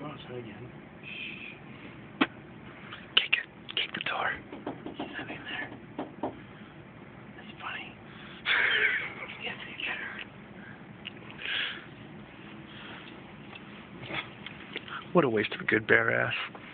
go outside again. Shh. Kick the door. He's not in there. That's funny. Yes, he get her. What a waste of a good bare ass.